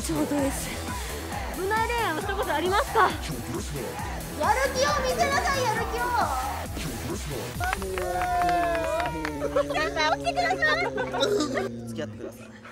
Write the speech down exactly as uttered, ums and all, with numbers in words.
ちょうどです。危ない恋愛をしたことありますか？やる気を見せなさい、やる気を。皆さん起きてください。付き合ってください。